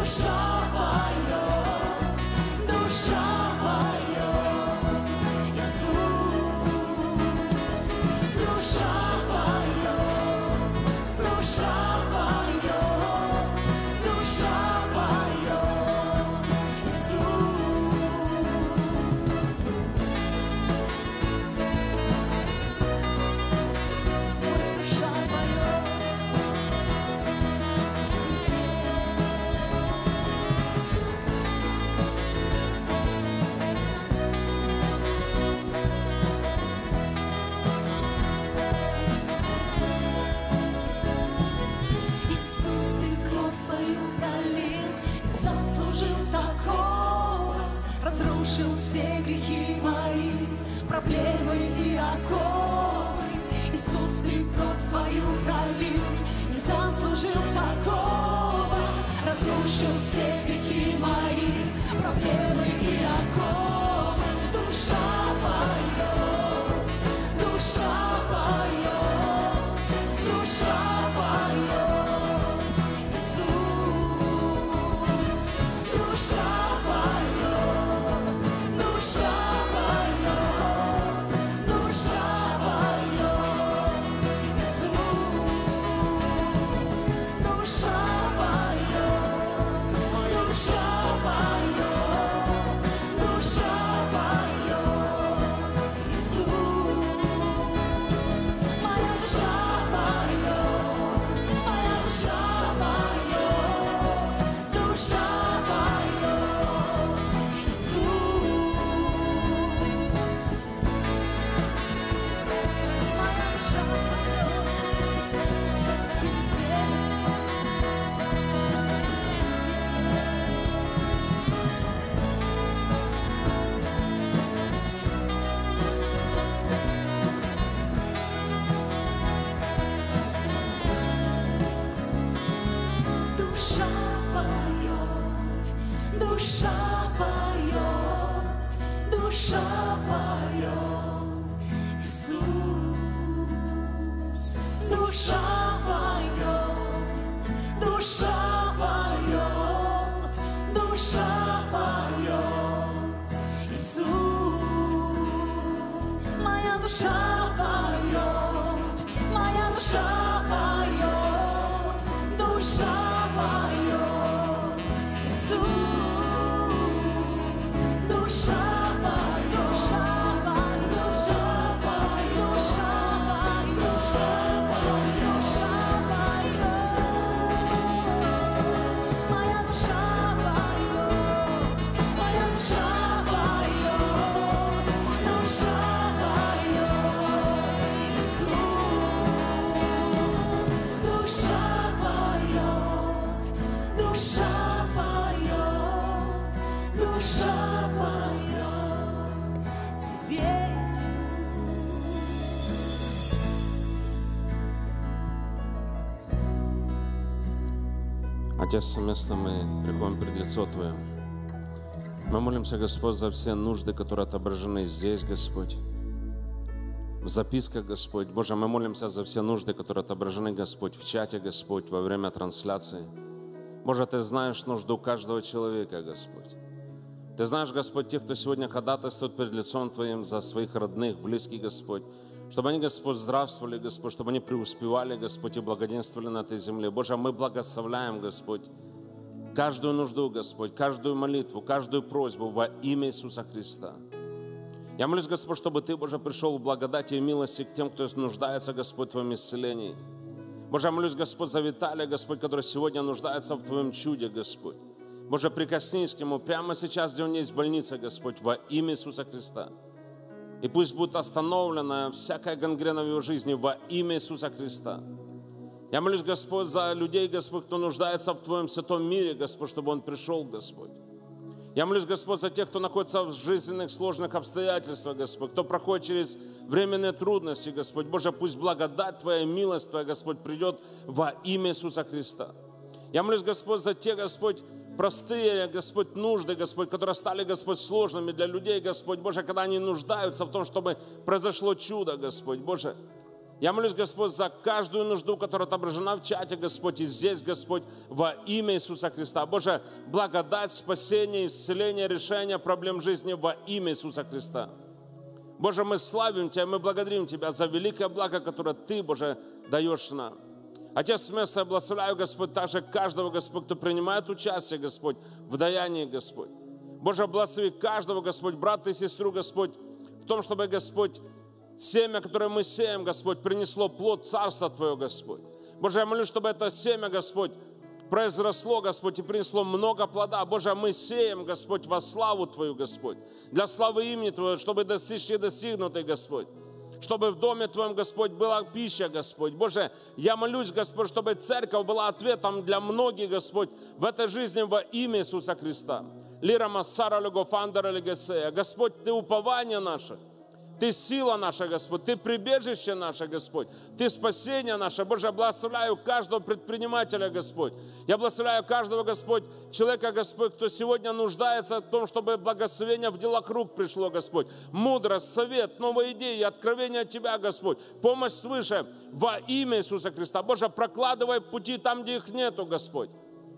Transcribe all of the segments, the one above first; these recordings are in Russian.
Все грехи мои, проблемы и оковы. Иисус, Ты кровь свою пролил, не заслужил такого. Разрушил все грехи мои, проблемы и оковы. Душа поет, душа поет, душа поет. Иисус, душа поет. Душа поет, душа поет, Иисус, душа поет, душа поет, душа поет, Иисус, моя душа поет, моя душа поет, душа поет, Иисус. Душа поет, душа поет, Иисус. Душа поет, душа поет, душа поет, Иисус. Моя душа поет, моя душа поет, душа поет, Иисус. Душа поет, душа поет, душа поет, душа поет, душа поет, моя душа поет, моя душа поет, душа поет, Иисус. Душа поет, душа поет, душа поет Тебе, Иисус. Отец, совместно мы приходим пред лицо Твое. Мы молимся, Господь, за все нужды, которые отображены здесь, Господь. В записках, Господь. Боже, мы молимся за все нужды, которые отображены, Господь, в чате, Господь, во время трансляции. Боже, Ты знаешь нужду каждого человека, Господь. Ты знаешь, Господь, тех, кто сегодня ходатайствует перед лицом Твоим за своих родных, близких, Господь. Чтобы они, Господь, здравствовали, Господь, чтобы они преуспевали, Господь, и благоденствовали на этой земле. Боже, мы благословляем, Господь, каждую нужду, Господь, каждую молитву, каждую просьбу во имя Иисуса Христа. Я молюсь, Господь, чтобы Ты, Боже, пришел в благодати и милости к тем, кто нуждается, Господь, в Твоем исцелении. Боже, я молюсь, Господь, за Виталия, Господь, который сегодня нуждается в Твоем чуде, Господь. Боже, прикоснись к нему прямо сейчас, где он есть в больнице, Господь, во имя Иисуса Христа. И пусть будет остановлена всякая гангрена в его жизни во имя Иисуса Христа. Я молюсь, Господь, за людей, Господь, кто нуждается в Твоем святом мире, Господь, чтобы он пришел, Господь. Я молюсь, Господь, за тех, кто находится в жизненных сложных обстоятельствах, Господь, кто проходит через временные трудности, Господь. Боже, пусть благодать Твоя, милость Твоя, Господь, придет во имя Иисуса Христа. Я молюсь, Господь, за те, Господь, простые, Господь, нужды, Господь, которые стали, Господь, сложными для людей, Господь. Боже, когда они нуждаются в том, чтобы произошло чудо, Господь. Боже, Я молюсь, Господь, за каждую нужду, которая отображена в чате, Господь, и здесь, Господь, во имя Иисуса Христа. Боже, благодать, спасение, исцеление, решение проблем жизни во имя Иисуса Христа. Боже, мы славим Тебя, мы благодарим Тебя за великое благо, которое Ты, Боже, даешь нам. Отец, с места я благословляю, Господь, также каждого, Господь, кто принимает участие, Господь, в даянии, Господь. Боже, благослови каждого, Господь, брата и сестру, Господь, в том, чтобы, Господь, семя, которое мы сеем, Господь, принесло плод Царства Твоего, Господь. Боже, я молюсь, чтобы это семя, Господь, произросло, Господь, и принесло много плода. Боже, мы сеем, Господь, во славу Твою, Господь, для славы имени Твоего, чтобы достичь и достигнутой, Господь. Чтобы в доме Твоем, Господь, была пища, Господь. Боже, я молюсь, Господь, чтобы церковь была ответом для многих, Господь, в этой жизни во имя Иисуса Христа. Лира Массара Легофандера Легесея. Господь, Ты упование наше. Ты сила наша, Господь, Ты прибежище наше, Господь, Ты спасение наше. Боже, я благословляю каждого предпринимателя, Господь. Я благословляю каждого, Господь, человека, Господь, кто сегодня нуждается в том, чтобы благословение в делах рук пришло, Господь. Мудрость, совет, новые идеи, откровение от Тебя, Господь. Помощь свыше во имя Иисуса Христа. Боже, прокладывай пути там, где их нету, Господь.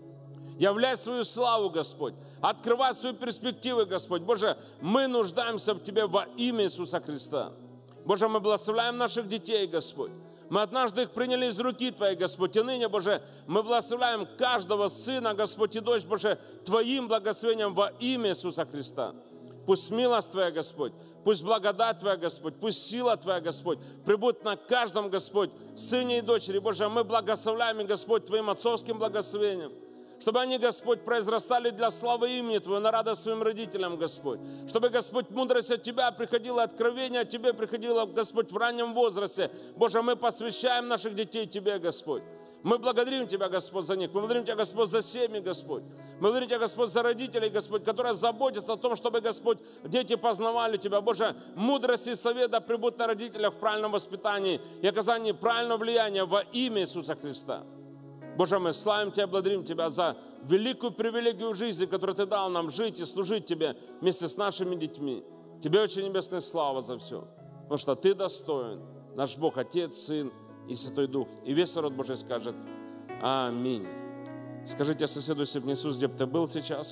Являй свою славу, Господь. Открывай свои перспективы, Господь. Боже, мы нуждаемся в Тебе во имя Иисуса Христа. Боже, мы благословляем наших детей, Господь. Мы однажды их приняли из руки Твоей, Господь. И ныне, Боже, мы благословляем каждого сына, Господь, и дочь, Боже, Твоим благословением во имя Иисуса Христа. Пусть милость Твоя, Господь, пусть благодать Твоя, Господь, пусть сила Твоя, Господь, прибудет на каждом, Господь, сыне и дочери. Боже, мы благословляем, Господь, Твоим отцовским благословением. Чтобы они, Господь, произрастали для славы имени Твоего, на радость своим родителям, Господь. Чтобы, Господь, мудрость от Тебя приходила, откровение от Тебя приходило, Господь, в раннем возрасте. Боже, мы посвящаем наших детей Тебе, Господь. Мы благодарим Тебя, Господь, за них. Мы благодарим Тебя, Господь, за семьи, Господь. Мы благодарим Тебя, Господь, за родителей, Господь, которые заботятся о том, чтобы, Господь, дети познавали Тебя. Боже, мудрость и совет да прибудут на родителях в правильном воспитании и оказании правильного влияния во имя Иисуса Христа. Боже, мы славим Тебя, благодарим Тебя за великую привилегию жизни, которую Ты дал нам жить и служить Тебе вместе с нашими детьми. Тебе очень небесная слава за все, потому что Ты достоин, наш Бог, Отец, Сын и Святой Дух. И весь народ Божий скажет аминь. Скажите соседу, если внизу, где бы ты был сейчас,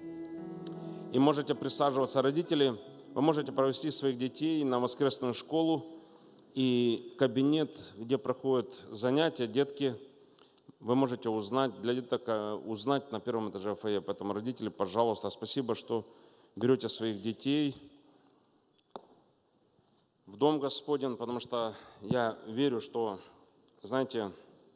и можете присаживаться. Родители, вы можете провести своих детей на воскресную школу и кабинет, где проходят занятия, детки. Вы можете узнать, для деток узнать на первом этаже фойе. Поэтому, родители, пожалуйста, спасибо, что берете своих детей в Дом Господень, потому что я верю, что, знаете,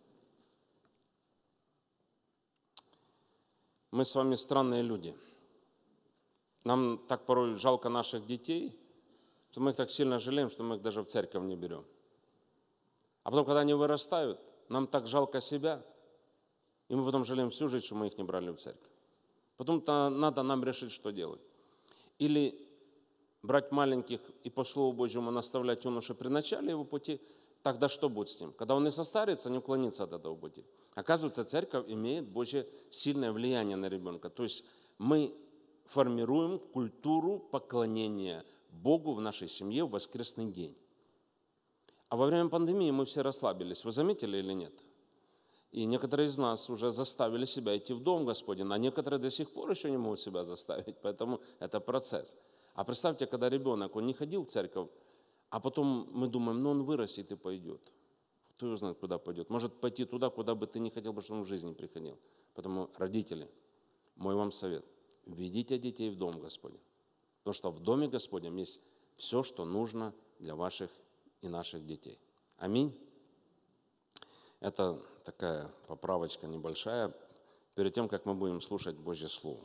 мы с вами странные люди. Нам так порой жалко наших детей, что мы их так сильно жалеем, что мы их даже в церковь не берем. А потом, когда они вырастают, нам так жалко себя, и мы потом жалеем всю жизнь, что мы их не брали в церковь. Потом-то надо нам решить, что делать. Или брать маленьких и по Слову Божьему наставлять юношу при начале его пути, тогда что будет с ним? Когда он и состарится, не уклонится от этого пути. Оказывается, церковь имеет Божье сильное влияние на ребенка. То есть мы формируем культуру поклонения Богу в нашей семье в воскресный день. А во время пандемии мы все расслабились. Вы заметили или нет? И некоторые из нас уже заставили себя идти в Дом Господень, а некоторые до сих пор еще не могут себя заставить, поэтому это процесс. А представьте, когда ребенок, он не ходил в церковь, а потом мы думаем, ну он вырастет и пойдет. Кто его знает, куда пойдет. Может пойти туда, куда бы ты не хотел, потому что он в жизни приходил. Поэтому, родители, мой вам совет, ведите детей в Дом Господень. Потому что в Доме Господнем есть все, что нужно для ваших и наших детей. Аминь. Это такая поправочка небольшая перед тем, как мы будем слушать Божье Слово.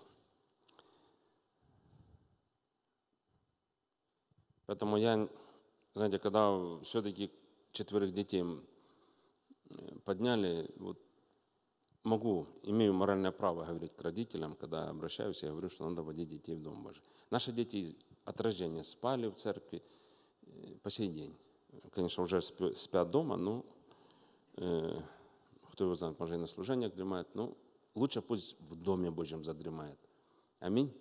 Поэтому я, знаете, когда все-таки 4 детей подняли, вот имею моральное право говорить к родителям, когда обращаюсь, я говорю, что надо водить детей в Дом Божий. Наши дети от рождения спали в церкви по сей день. Конечно, уже спят дома, но кто его знает, может и на служениях дремает, но лучше пусть в Доме Божьем задремает. Аминь.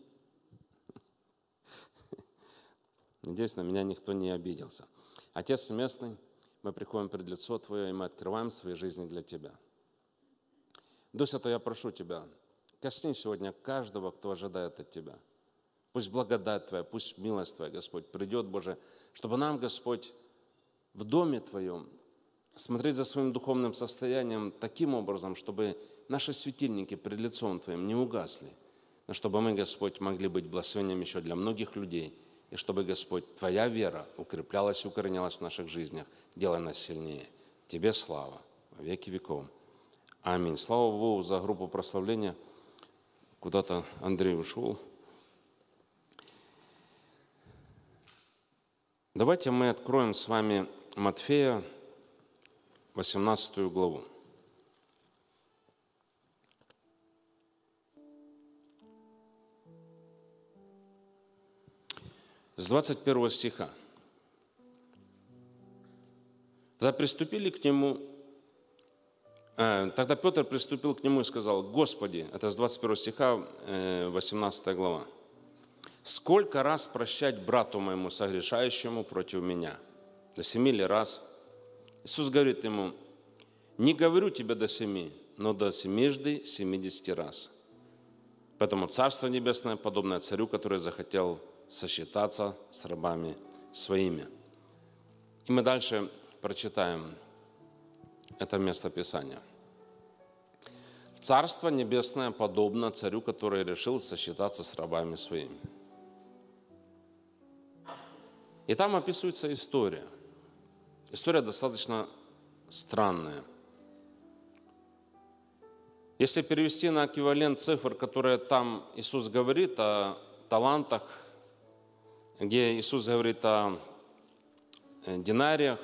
Надеюсь, на меня никто не обиделся. Отец Местный, мы приходим пред лицо Твое, и мы открываем свои жизни для Тебя. Дух Святой, я прошу Тебя, коснись сегодня каждого, кто ожидает от Тебя. Пусть благодать Твоя, пусть милость Твоя, Господь, придет, Боже, чтобы нам, Господь, в доме Твоем смотреть за своим духовным состоянием таким образом, чтобы наши светильники пред лицом Твоим не угасли, но чтобы мы, Господь, могли быть благословением еще для многих людей, и чтобы, Господь, Твоя вера укреплялась и укоренялась в наших жизнях, делая нас сильнее. Тебе слава во веки веков. Аминь. Слава Богу за группу прославления. Куда-то Андрей ушел. Давайте мы откроем с вами Матфея, 18 главу. С 21 стиха. Тогда Петр приступил к нему и сказал: «Господи», это с 21 стиха, 18 глава, «сколько раз прощать брату моему, согрешающему против меня? До 7 ли раз?» Иисус говорит ему: «Не говорю тебе до 7, но до 70 раз. Поэтому Царство Небесное подобное царю, который захотел сосчитаться с рабами своими». И мы дальше прочитаем это место Писания. «Царство Небесное подобно царю, который решил сосчитаться с рабами своими». И там описывается история. История достаточно странная. Если перевести на эквивалент цифр, которые там Иисус говорит о талантах, где Иисус говорит о динариях,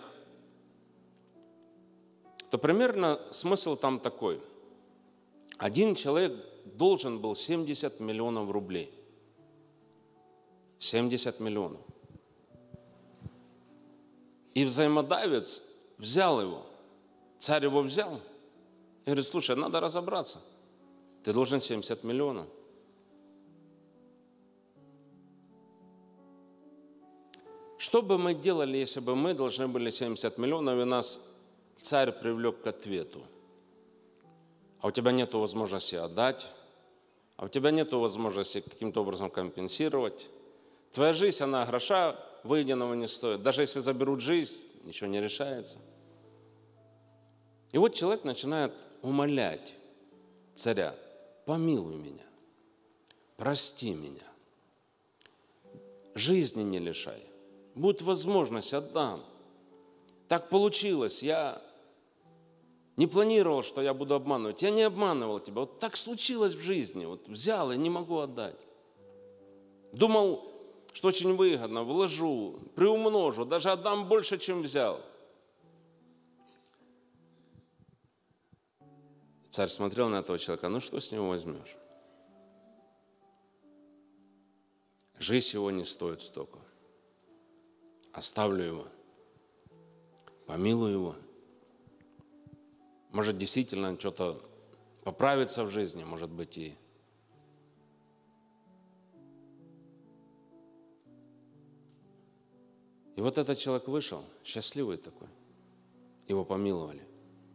то примерно смысл там такой. Один человек должен был 70 миллионов рублей. 70 миллионов. И взаимодавец взял его. Царь его взял и говорит: слушай, надо разобраться. Ты должен 70 миллионов. Что бы мы делали, если бы мы должны были 70 миллионов, и нас царь привлек к ответу? А у тебя нет возможности отдать, а у тебя нет возможности каким-то образом компенсировать. Твоя жизнь, она гроша выеденного не стоит. Даже если заберут жизнь, ничего не решается. И вот человек начинает умолять царя: помилуй меня, прости меня, жизни не лишай, будет возможность, отдам. Так получилось, я не планировал, что я буду обманывать. Я не обманывал тебя. Вот так случилось в жизни. Вот взял и не могу отдать. Думал, что очень выгодно, вложу, приумножу, даже отдам больше, чем взял. Царь смотрел на этого человека: ну что с него возьмешь? Жизнь его не стоит столько. Оставлю его, помилую его. Может, действительно что-то поправится в жизни, может быть, и... И вот этот человек вышел, счастливый такой. Его помиловали.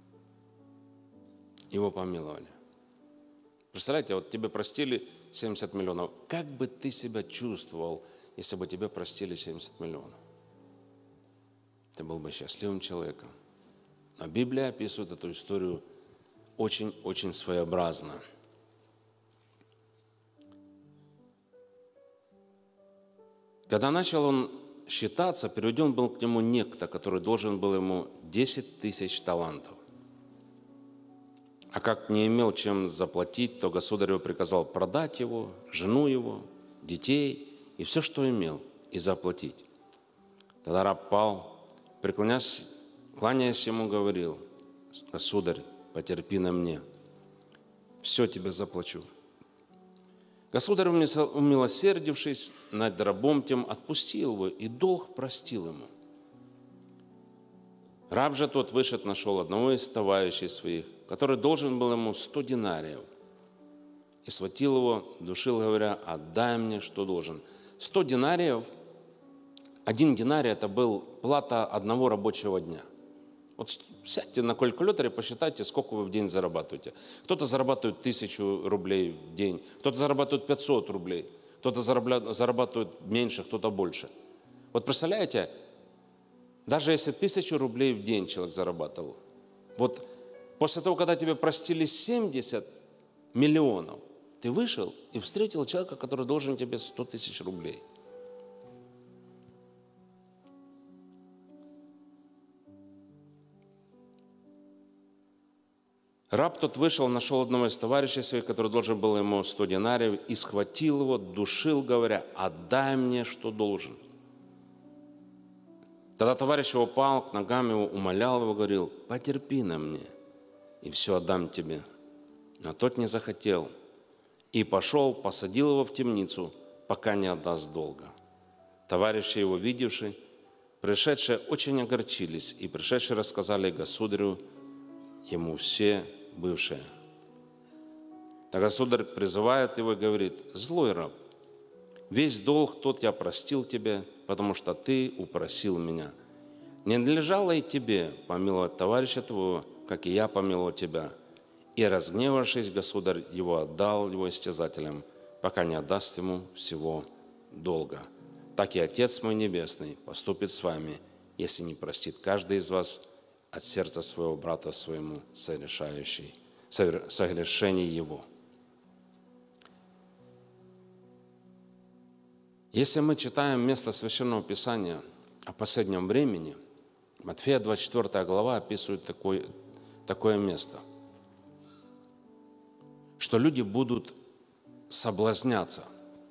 Его помиловали. Представляете, вот тебе простили 70 миллионов. Как бы ты себя чувствовал, если бы тебе простили 70 миллионов? Ты был бы счастливым человеком. Но Библия описывает эту историю очень-очень своеобразно. Когда начал он считаться, приведен был к нему некто, который должен был ему 10 тысяч талантов. А как не имел чем заплатить, то государь его приказал продать его, жену его, детей и все, что имел, и заплатить. Тогда раб пал, кланяясь ему, говорил: государь, потерпи на мне, все тебе заплачу. Государь, умилосердившись над рабом тем, отпустил его, и долг простил ему. Раб же тот вышед, нашел одного из товарищей своих, который должен был ему 100 динариев, и схватил его, душил, говоря: отдай мне, что должен. 100 динариев, 1 динарий – это был плата одного рабочего дня. Вот сядьте на калькуляторе, посчитайте, сколько вы в день зарабатываете. Кто-то зарабатывает 1000 рублей в день, кто-то зарабатывает 500 рублей, кто-то зарабатывает меньше, кто-то больше. Вот представляете, даже если 1000 рублей в день человек зарабатывал, вот после того, когда тебе простили 70 миллионов, ты вышел и встретил человека, который должен тебе 100 тысяч рублей. Раб тот вышел, нашел одного из товарищей своих, который должен был ему 100 динариев, и схватил его, душил, говоря: «Отдай мне, что должен». Тогда товарищ его упал к ногам его, умолял его, говорил: «Потерпи на мне, и все отдам тебе». Но тот не захотел, и пошел, посадил его в темницу, пока не отдаст долга. Товарищи его, видевшие, пришедшие, очень огорчились, и пришедшие рассказали государю ему все бывшие. Тогда государь призывает его и говорит: «Злой раб, весь долг тот я простил тебе, потому что ты упросил меня. Не надлежало и тебе помиловать товарища твоего, как и я помиловал тебя». И, разгневавшись, государь его отдал его истязателям, пока не отдаст ему всего долга. Так и Отец мой Небесный поступит с вами, если не простит каждый из вас от сердца своего брата своему согрешение его. Если мы читаем место Священного Писания о последнем времени, Матфея 24 глава описывает такое место, что люди будут соблазняться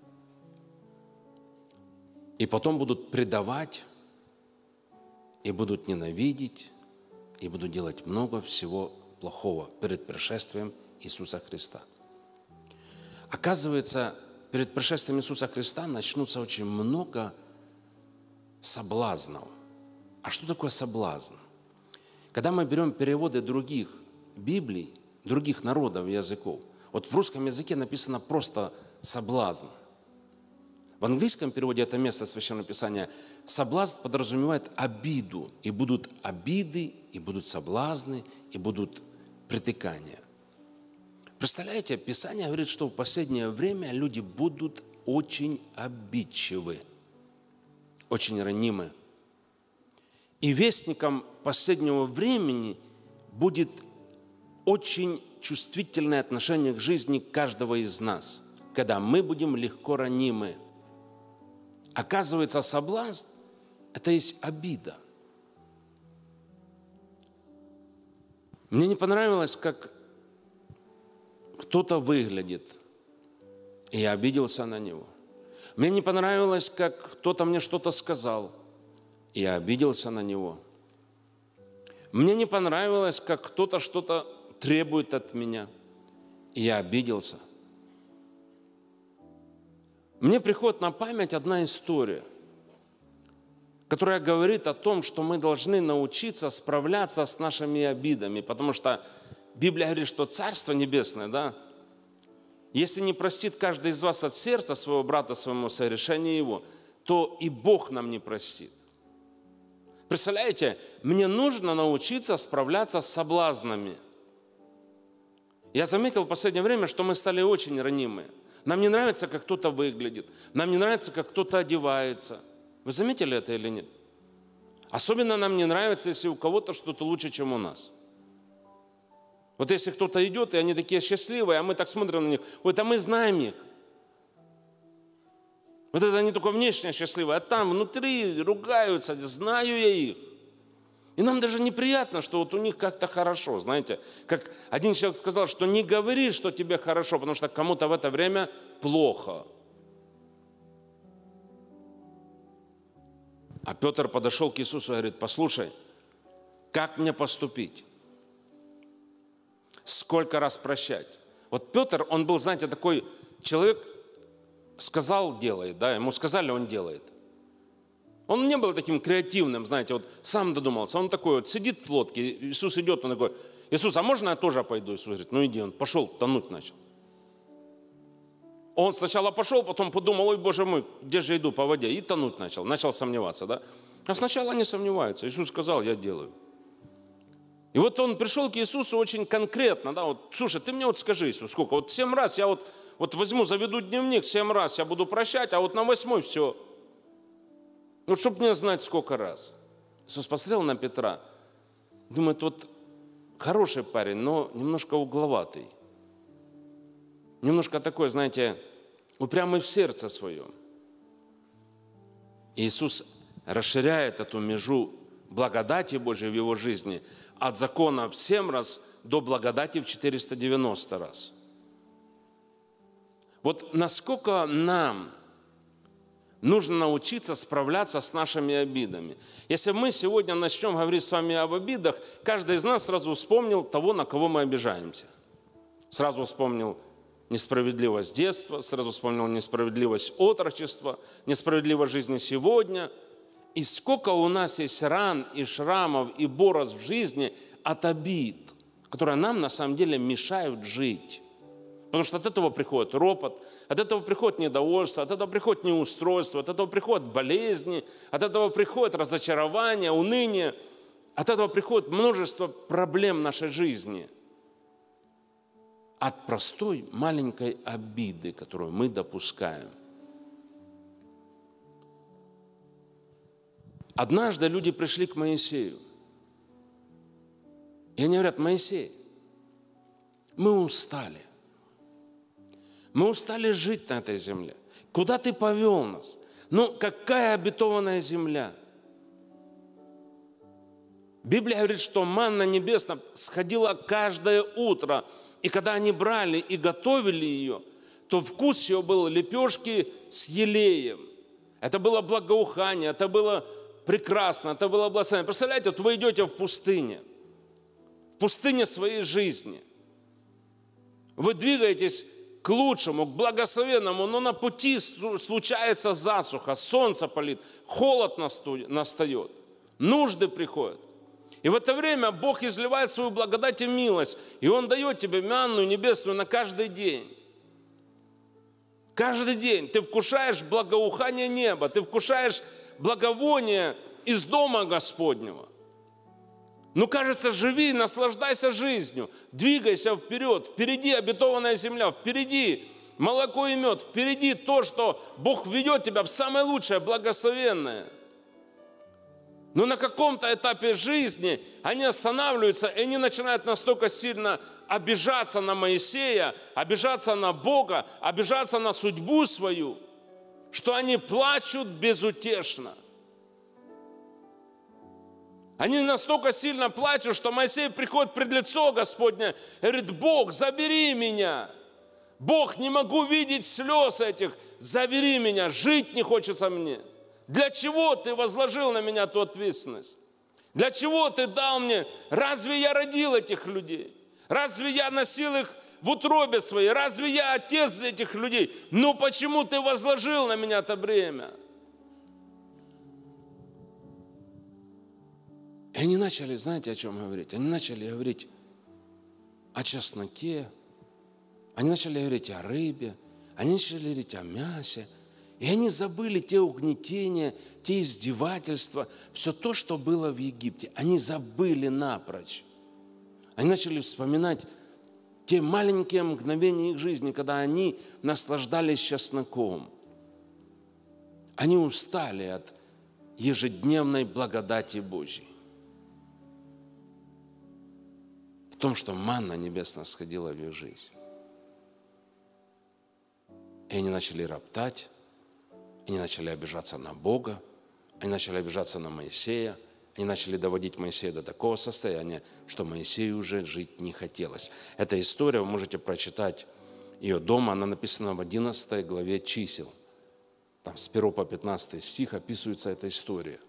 и потом будут предавать, и будут ненавидеть, и будут делать много всего плохого перед пришествием Иисуса Христа. Оказывается, перед пришествием Иисуса Христа начнутся очень много соблазнов. А что такое соблазн? Когда мы берем переводы других Библий, других народов и языков, вот в русском языке написано просто «соблазн». В английском переводе это место Священного Писания соблазн подразумевает обиду. И будут обиды, и будут соблазны, и будут притыкания. Представляете, Писание говорит, что в последнее время люди будут очень обидчивы, очень ранимы. И вестником последнего времени будет очень чувствительное отношение к жизни каждого из нас, когда мы будем легко ранимы. Оказывается, соблазн – это есть обида. Мне не понравилось, как кто-то выглядит, и я обиделся на него. Мне не понравилось, как кто-то мне что-то сказал, и я обиделся на него. Мне не понравилось, как кто-то что-то требует от меня, и я обиделся. Мне приходит на память одна история, которая говорит о том, что мы должны научиться справляться с нашими обидами, потому что Библия говорит, что Царство Небесное, да, если не простит каждый из вас от сердца своего брата своему согрешение его, то и Бог нам не простит. Представляете, мне нужно научиться справляться с соблазнами. Я заметил в последнее время, что мы стали очень ранимы. Нам не нравится, как кто-то выглядит. Нам не нравится, как кто-то одевается. Вы заметили это или нет? Особенно нам не нравится, если у кого-то что-то лучше, чем у нас. Вот если кто-то идет, и они такие счастливые, а мы так смотрим на них, вот, а мы знаем их. Вот это они только внешне счастливые, а там внутри ругаются, знаю я их. И нам даже неприятно, что вот у них как-то хорошо, знаете. Как один человек сказал, что не говори, что тебе хорошо, потому что кому-то в это время плохо. А Петр подошел к Иисусу и говорит: послушай, как мне поступить? Сколько раз прощать? Вот Петр, он был, знаете, такой человек, сказал, делает, да, ему сказали, он делает. Он не был таким креативным, знаете, вот сам додумался. Он такой вот сидит в лодке, Иисус идет, он такой: Иисус, а можно я тоже пойду? Иисус говорит: ну иди. Он пошел, тонуть начал. Он сначала пошел, потом подумал: ой, Боже мой, где же я иду по воде? И тонуть начал сомневаться, да. А сначала не сомневаются. Иисус сказал: я делаю. И вот он пришел к Иисусу очень конкретно, да, вот, слушай, ты мне вот скажи, Иисус, сколько, вот 7 раз я вот возьму, заведу дневник, 7 раз я буду прощать, а вот на 8-й все. Вот чтобы мне знать, сколько раз. Иисус посмотрел на Петра, думает, вот хороший парень, но немножко угловатый. Немножко такой, знаете, упрямый в сердце своем. И Иисус расширяет эту межу благодати Божьей в его жизни от закона в 7 раз до благодати в 490 раз. Вот насколько нам нужно научиться справляться с нашими обидами. Если мы сегодня начнем говорить с вами об обидах, каждый из нас сразу вспомнил того, на кого мы обижаемся. Сразу вспомнил несправедливость детства, сразу вспомнил несправедливость отрочества, несправедливость жизни сегодня. И сколько у нас есть ран и шрамов и борозд в жизни от обид, которые нам на самом деле мешают жить. Потому что от этого приходит ропот, от этого приходит недовольство, от этого приходит неустройство, от этого приходят болезни, от этого приходит разочарование, уныние, от этого приходит множество проблем в нашей жизни. От простой маленькой обиды, которую мы допускаем. Однажды люди пришли к Моисею. И они говорят: Моисей, мы устали. Мы устали жить на этой земле. Куда ты повел нас? Ну, какая обетованная земля? Библия говорит, что манна небесная сходила каждое утро. И когда они брали и готовили ее, то вкус ее был лепешки с елеем. Это было благоухание, это было прекрасно, это было благословение. Представляете, вот вы идете в пустыне своей жизни. Вы двигаетесь к лучшему, к благословенному, но на пути случается засуха, солнце палит, холод настает, нужды приходят. И в это время Бог изливает свою благодать и милость, и Он дает тебе манну небесную на каждый день. Каждый день ты вкушаешь благоухание неба, ты вкушаешь благовоние из дома Господнего. Ну, кажется, живи, наслаждайся жизнью, двигайся вперед, впереди обетованная земля, впереди молоко и мед, впереди то, что Бог ведет тебя в самое лучшее, благословенное. Но на каком-то этапе жизни они останавливаются, и они начинают настолько сильно обижаться на Моисея, обижаться на Бога, обижаться на судьбу свою, что они плачут безутешно. Они настолько сильно плачут, что Моисей приходит пред лицо Господне и говорит: Бог, забери меня. Бог, не могу видеть слез этих, забери меня, жить не хочется мне. Для чего ты возложил на меня ту ответственность? Для чего ты дал мне? Разве я родил этих людей? Разве я носил их в утробе своей? Разве я отец для этих людей? Ну почему ты возложил на меня это бремя? И они начали, знаете, о чем говорить? Они начали говорить о чесноке, они начали говорить о рыбе, они начали говорить о мясе. И они забыли те угнетения, те издевательства, все то, что было в Египте. Они забыли напрочь. Они начали вспоминать те маленькие мгновения их жизни, когда они наслаждались чесноком. Они устали от ежедневной благодати Божьей. В том, что манна небесная сходила в их жизнь. И они начали роптать. Они начали обижаться на Бога, они начали обижаться на Моисея, они начали доводить Моисея до такого состояния, что Моисею уже жить не хотелось. Эта история, вы можете прочитать ее дома, она написана в 11 главе Чисел. Там с 1 по 15 стих описывается эта история.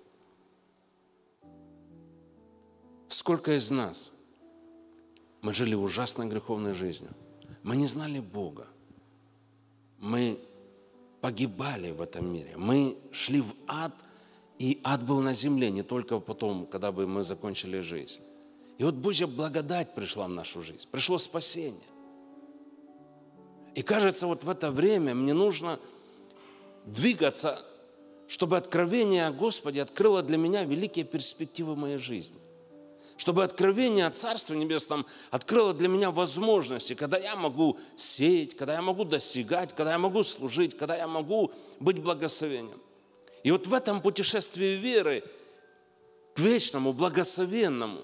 Сколько из нас мы жили ужасной греховной жизнью, мы не знали Бога, мы погибали в этом мире. Мы шли в ад, и ад был на земле, не только потом, когда бы мы закончили жизнь. И вот Божья благодать пришла в нашу жизнь, пришло спасение. И кажется, вот в это время мне нужно двигаться, чтобы откровение о Господе открыло для меня великие перспективы моей жизни. Чтобы откровение о Царстве Небесном открыло для меня возможности, когда я могу сеять, когда я могу достигать, когда я могу служить, когда я могу быть благословением. И вот в этом путешествии веры к вечному, благословенному,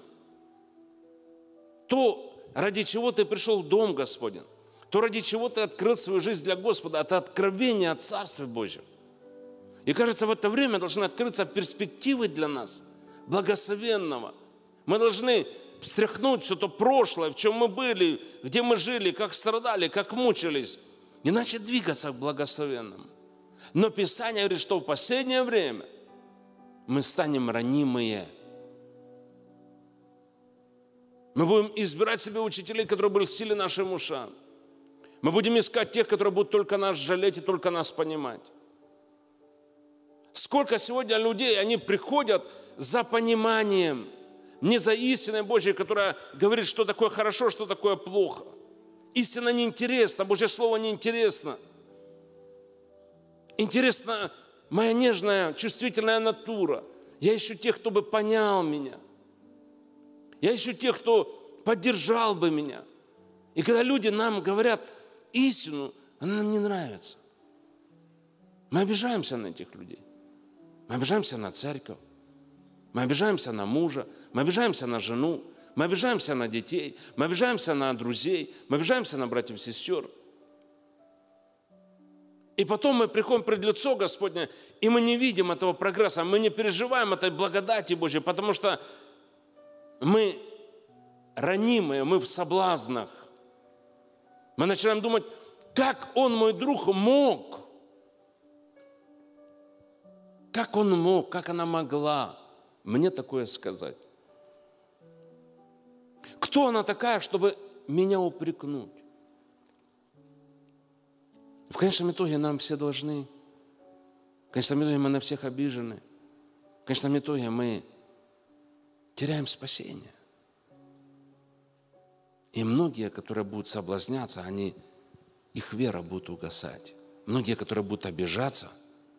то, ради чего ты пришел в Дом Господень, то, ради чего ты открыл свою жизнь для Господа, это откровение о Царстве Божьем. И кажется, в это время должны открыться перспективы для нас, благословенного. Мы должны встряхнуть все то прошлое, в чем мы были, где мы жили, как страдали, как мучились, и начать двигаться к благословенному. Но Писание говорит, что в последнее время мы станем ранимые. Мы будем избирать себе учителей, которые будут льстили нашим ушам. Мы будем искать тех, которые будут только нас жалеть и только нас понимать. Сколько сегодня людей, они приходят за пониманием, не за истиной Божьей, которая говорит, что такое хорошо, что такое плохо. Истина неинтересна, Божье Слово неинтересно. Интересна моя нежная, чувствительная натура. Я ищу тех, кто бы понял меня. Я ищу тех, кто поддержал бы меня. И когда люди нам говорят истину, она нам не нравится. Мы обижаемся на этих людей. Мы обижаемся на церковь. Мы обижаемся на мужа. Мы обижаемся на жену. Мы обижаемся на детей. Мы обижаемся на друзей. Мы обижаемся на братьев и сестер. И потом мы приходим пред лицо Господне, и мы не видим этого прогресса, мы не переживаем этой благодати Божьей, потому что мы ранимые, мы в соблазнах. Мы начинаем думать, как он, мой друг, мог? Как он мог, как она могла мне такое сказать? Кто она такая, чтобы меня упрекнуть? В конечном итоге нам все должны. В конечном итоге мы на всех обижены. В конечном итоге мы теряем спасение. И многие, которые будут соблазняться, их вера будет угасать. Многие, которые будут обижаться,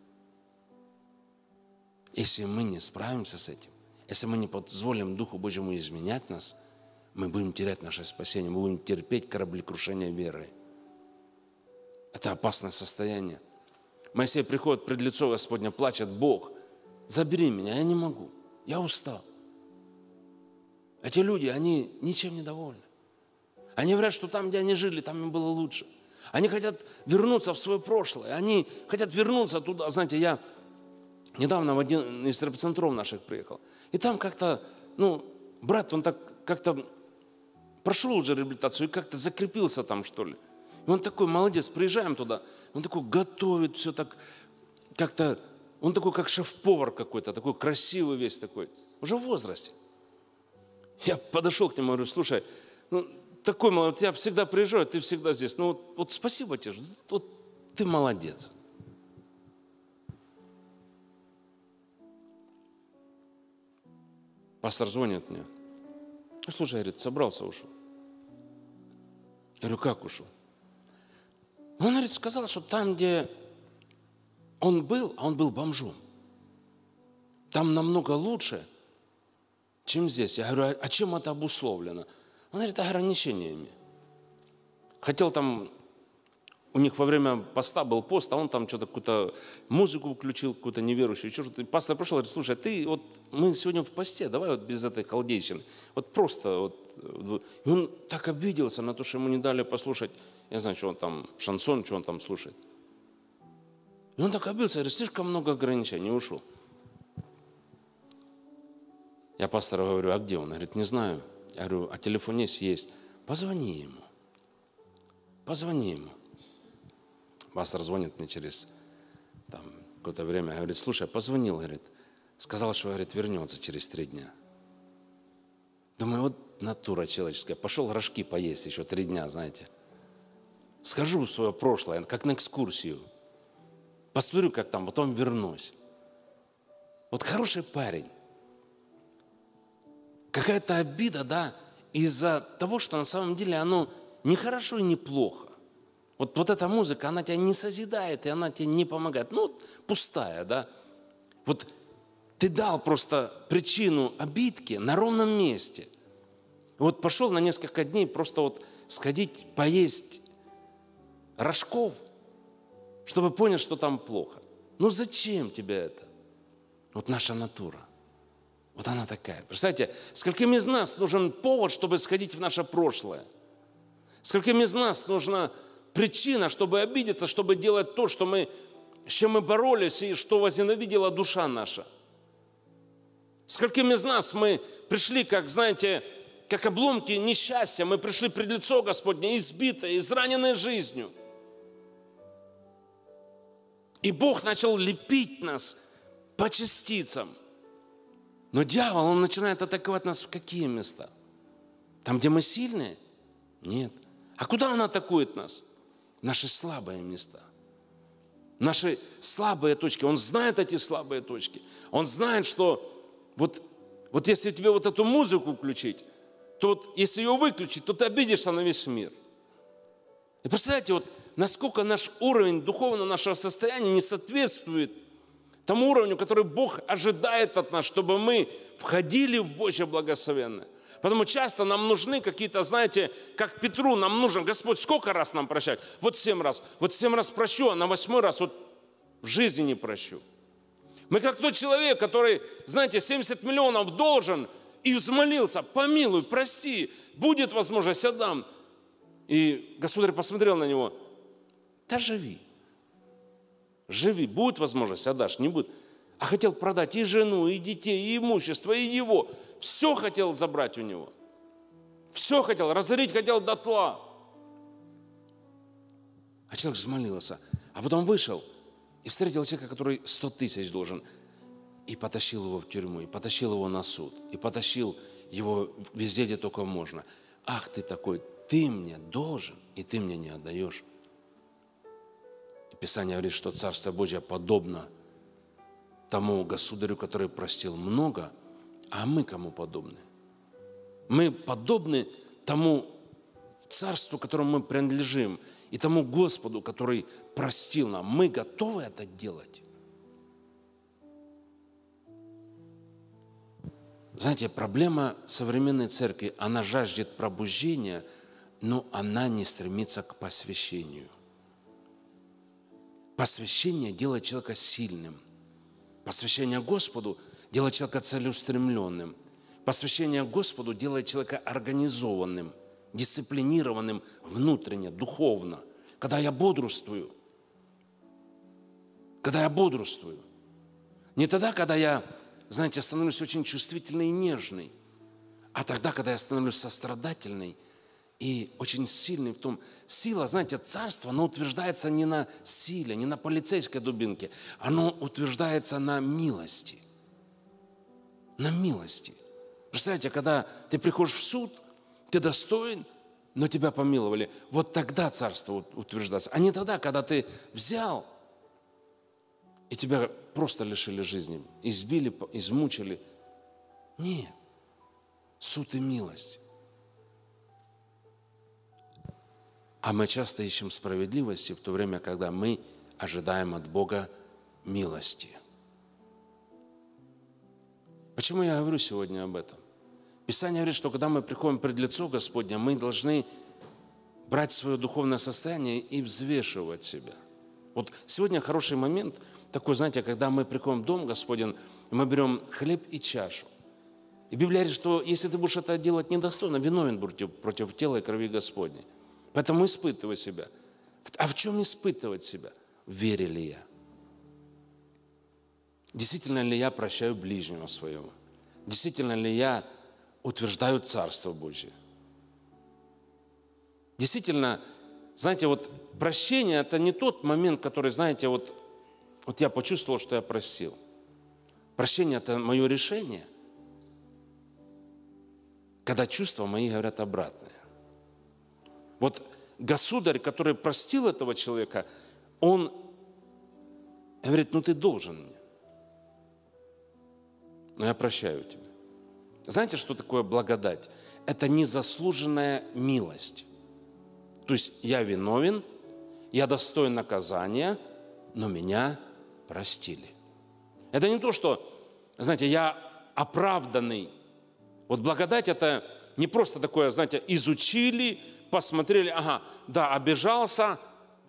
если мы не справимся с этим, если мы не позволим Духу Божьему изменять нас, мы будем терять наше спасение, мы будем терпеть кораблекрушение веры. Это опасное состояние. Моисей приходит пред лицо Господня, плачет: Бог, забери меня, я не могу, я устал. Эти люди, они ничем не довольны. Они говорят, что там, где они жили, там им было лучше. Они хотят вернуться в свое прошлое, они хотят вернуться туда. Знаете, я недавно в один из репцентров наших приехал, и там как-то, брат, он так как-то прошел уже реабилитацию и как-то закрепился там, что ли. И он такой молодец, приезжаем туда, он такой готовит все так, как-то, он такой как шеф-повар какой-то, такой красивый весь такой, уже в возрасте. Я подошел к нему и говорю: слушай, такой молодец, я всегда приезжаю, ты всегда здесь, вот спасибо тебе, вот ты молодец. Пастор звонит мне: слушай, говорит, собрался, ушел. Я говорю: как ушел? Он, говорит, сказал, что там, где он был, а он был бомжом, там намного лучше, чем здесь. Я говорю: а чем это обусловлено? Он говорит: ограничениями. Хотел там, у них во время поста был пост, а он там что-то какую-то музыку включил, какую-то неверующую, что-то. Пастор пришел, говорит: слушай, мы сегодня в посте, давай вот без этой халдейщины. Вот просто И он так обиделся на то, что ему не дали послушать, я не знаю, что он там, шансон, что он там слушает. И он так обиделся, говорит: слишком много ограничений, и ушел. Я пастору говорю: а где он? Он говорит: не знаю. Я говорю: а телефон есть? Позвони ему. Позвони ему. Пастор звонит мне через какое-то время, говорит: слушай, позвонил, говорит, сказал, что, говорит, вернется через 3 дня. Думаю, вот натура человеческая. Пошел рожки поесть еще 3 дня, знаете. Схожу в свое прошлое, как на экскурсию. Посмотрю, как там, потом вернусь. Вот хороший парень. Какая-то обида, да, из-за того, что на самом деле оно не хорошо и не плохо. Вот эта музыка, она тебя не созидает, и она тебе не помогает. Пустая, да. Вот Ты дал просто причину обидки на ровном месте. Вот пошел на несколько дней просто вот сходить, поесть рожков, чтобы понял, что там плохо. Ну зачем тебе это? Вот наша натура. Вот она такая. Представляете, скольким из нас нужен повод, чтобы сходить в наше прошлое? Скольким из нас нужна причина, чтобы обидеться, чтобы делать то, с чем мы боролись и что возненавидела душа наша? Скольким из нас мы пришли, как, знаете, как обломки несчастья, мы пришли пред лицо Господне, избитые, израненные жизнью. И Бог начал лепить нас по частицам. Но дьявол, он начинает атаковать нас в какие места? Там, где мы сильные? Нет. А куда он атакует нас? Наши слабые места. Наши слабые точки. Он знает эти слабые точки. Он знает, что вот если тебе вот эту музыку включить, то вот если ее выключить, то ты обидишься на весь мир. И представляете, вот насколько наш уровень духовного нашего состояния не соответствует тому уровню, который Бог ожидает от нас, чтобы мы входили в Божье благословенное. Потому часто нам нужны какие-то, знаете, как Петру, нам нужен, Господь, сколько раз нам прощать? Вот 7 раз. Вот 7 раз прощу, а на 8-й раз вот в жизни не прощу. Мы как тот человек, который, знаете, 70 миллионов должен и взмолился, помилуй, прости, будет возможность, я дам. И Государь посмотрел на него, да живи. Живи, будет возможность, отдашь, не будет. А хотел продать и жену, и детей, и имущество, и его. Все хотел забрать у него. Все хотел, разорить хотел дотла. А человек взмолился. А потом вышел и встретил человека, который 100 тысяч должен. И потащил его в тюрьму, и потащил его на суд, и потащил его везде, где только можно. Ах ты такой, ты мне должен, и ты мне не отдаешь. И Писание говорит, что Царство Божье подобно тому государю, который простил много, а мы кому подобны? Мы подобны тому царству, которому мы принадлежим, и тому Господу, который простил нам. Мы готовы это делать. Знаете, проблема современной церкви, она жаждет пробуждения, но она не стремится к посвящению. Посвящение делает человека сильным. Посвящение Господу делает человека целеустремленным. Посвящение Господу делает человека организованным, дисциплинированным внутренне, духовно. Когда я бодрствую, не тогда, когда я, знаете, становлюсь очень чувствительный и нежный, а тогда, когда я становлюсь сострадательный и очень сильный в том. Сила, знаете, царство, оно утверждается не на силе, не на полицейской дубинке, оно утверждается на милости. На милости. Представляете, когда ты приходишь в суд, ты достоин, но тебя помиловали. Вот тогда царство утверждается. А не тогда, когда ты взял, и тебя просто лишили жизни, избили, измучили. Нет. Суд и милость. А мы часто ищем справедливости в то время, когда мы ожидаем от Бога милости. Почему я говорю сегодня об этом? Писание говорит, что когда мы приходим пред лицо Господне, мы должны брать свое духовное состояние и взвешивать себя. Вот сегодня хороший момент такой, знаете, когда мы приходим в Дом Господень, мы берем хлеб и чашу. И Библия говорит, что если ты будешь это делать недостойно, виновен будешь против тела и крови Господней. Поэтому испытывай себя. А в чем испытывать себя? В вере ли я? Действительно ли я прощаю ближнего своего? Действительно ли я утверждаю Царство Божье? Действительно, знаете, вот прощение – это не тот момент, который, знаете, вот я почувствовал, что я простил. Прощение – это мое решение, когда чувства мои говорят обратное. Вот государь, который простил этого человека, он говорит, ну ты должен мне, но я прощаю тебя. Знаете, что такое благодать? Это незаслуженная милость. То есть я виновен, я достоин наказания, но меня простили. Это не то, что знаете, я оправданный. Вот благодать – это не просто такое, знаете, изучили, посмотрели, ага, да, обижался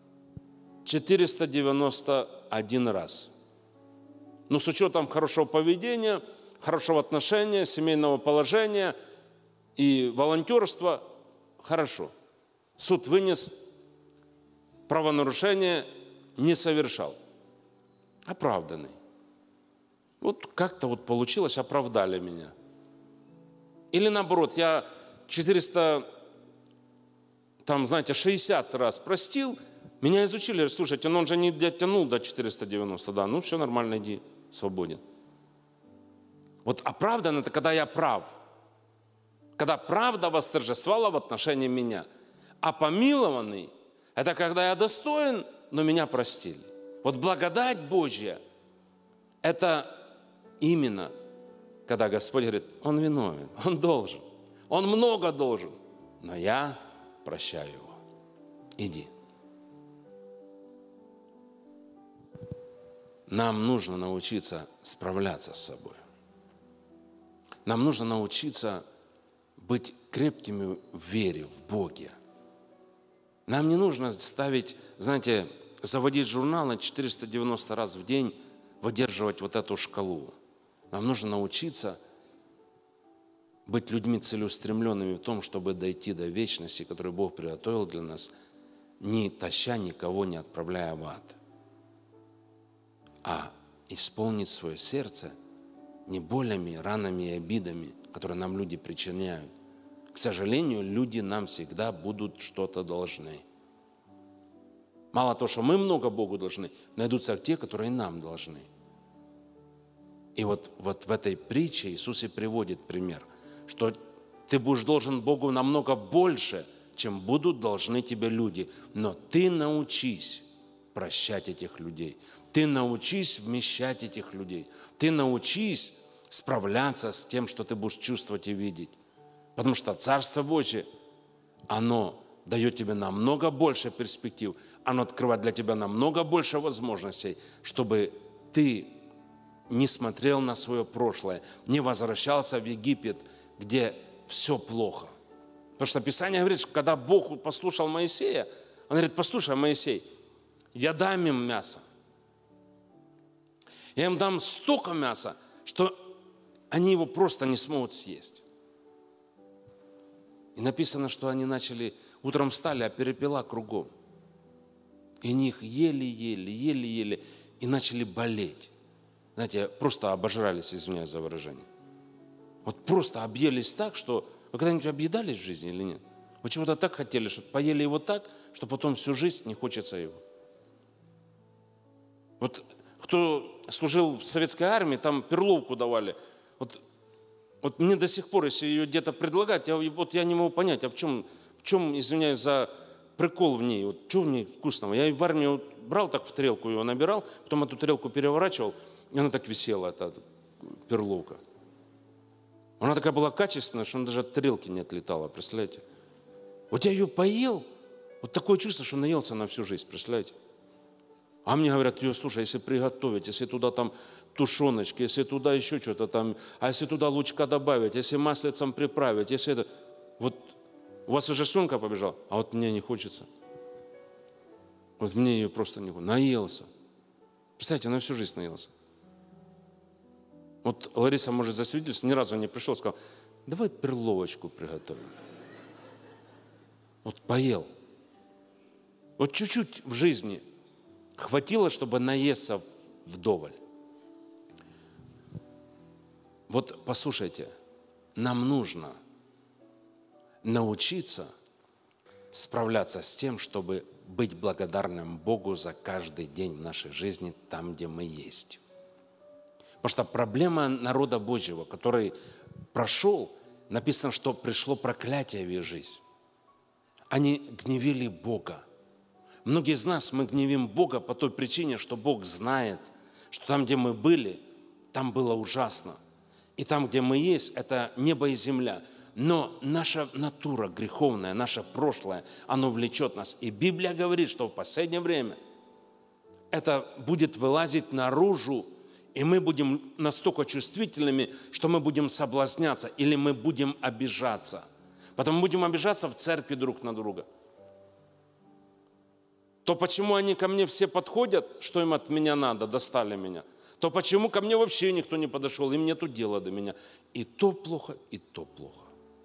491 раз. Но с учетом хорошего поведения, хорошего отношения, семейного положения и волонтерства – хорошо. Суд вынес, правонарушение не совершал. Оправданный. Вот как-то вот получилось, оправдали меня. Или наоборот, я 60 раз простил, меня изучили, слушайте, но он же не дотянул до 490, да, ну все нормально, иди, свободен. Вот оправдан – это когда я прав. Когда правда восторжествовала в отношении меня. А помилованный – это когда я достоин, но меня простили. Вот благодать Божья – это именно, когда Господь говорит, он виновен, он должен, он много должен, но я прощаю его. Иди. Нам нужно научиться справляться с собой. Нам нужно научиться быть крепкими в вере, в Боге. Нам не нужно ставить, знаете, заводить журналы 490 раз в день, выдерживать вот эту шкалу. Нам нужно научиться быть людьми целеустремленными в том, чтобы дойти до вечности, которую Бог приготовил для нас, не таща никого, не отправляя в ад, а исполнить свое сердце не болями, ранами и обидами, которые нам люди причиняют. К сожалению, люди нам всегда будут что-то должны. Мало того, что мы много Богу должны, найдутся те, которые нам должны. И вот в этой притче Иисус и приводит пример, что ты будешь должен Богу намного больше, чем будут должны тебе люди. Но ты научись прощать этих людей. Ты научись вмещать этих людей. Ты научись справляться с тем, что ты будешь чувствовать и видеть. Потому что Царство Божье, оно дает тебе намного больше перспектив. Оно открывает для тебя намного больше возможностей, чтобы ты не смотрел на свое прошлое, не возвращался в Египет, где все плохо. Потому что Писание говорит, что когда Бог послушал Моисея, Он говорит, послушай, Моисей, я дам им мясо. Я им дам столько мяса, что они его просто не смогут съесть. И написано, что они начали, утром встали, а перепела кругом. И они их еле-еле, и начали болеть. Знаете, просто обожрались, извиняюсь за выражение. Вот просто объелись так, что... Вы когда-нибудь объедались в жизни или нет? Вы чего-то так хотели, что поели его так, что потом всю жизнь не хочется его. Вот кто служил в советской армии, там перловку давали. Вот мне до сих пор, если ее где-то предлагать, я не могу понять, а в чем, извиняюсь за прикол в ней, вот что в ней вкусного. Я в армию брал так в тарелку, ее набирал, потом эту тарелку переворачивал, и она так висела, эта перловка. Она такая была качественная, что она даже от тарелки не отлетала, представляете? Вот я ее поел, вот такое чувство, что наелся на всю жизнь, представляете? А мне говорят, слушай, если приготовить, если туда там тушеночки, если туда еще что-то там, а если туда лучка добавить, если маслицем приправить, если это... Вот у вас уже слюнка побежала, а вот мне не хочется. Вот мне ее просто не хочется. Наелся. Представляете, на всю жизнь наелся. Вот Лариса может засвидетельствовать, ни разу не пришел, сказал, давай перловочку приготовим. Вот поел. Вот чуть-чуть в жизни хватило, чтобы наесться вдоволь. Вот послушайте, нам нужно научиться справляться с тем, чтобы быть благодарным Богу за каждый день в нашей жизни, там, где мы есть. Потому что проблема народа Божьего, который прошел, написано, что пришло проклятие в их жизнь. Они гневили Бога. Многие из нас, мы гневим Бога по той причине, что Бог знает, что там, где мы были, там было ужасно. И там, где мы есть, это небо и земля. Но наша натура греховная, наше прошлое, оно влечет нас. И Библия говорит, что в последнее время это будет вылазить наружу, И мы будем настолько чувствительными, что мы будем соблазняться или мы будем обижаться. Потом мы будем обижаться в церкви друг на друга. То почему они ко мне все подходят, что им от меня надо, достали меня, то почему ко мне вообще никто не подошел, им нету дела до меня. И то плохо, и то плохо.